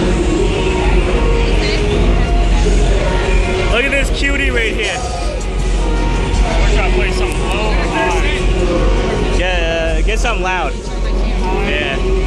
Look at this cutie right here. We're trying to play something low or high. Yeah, get something loud. Yeah.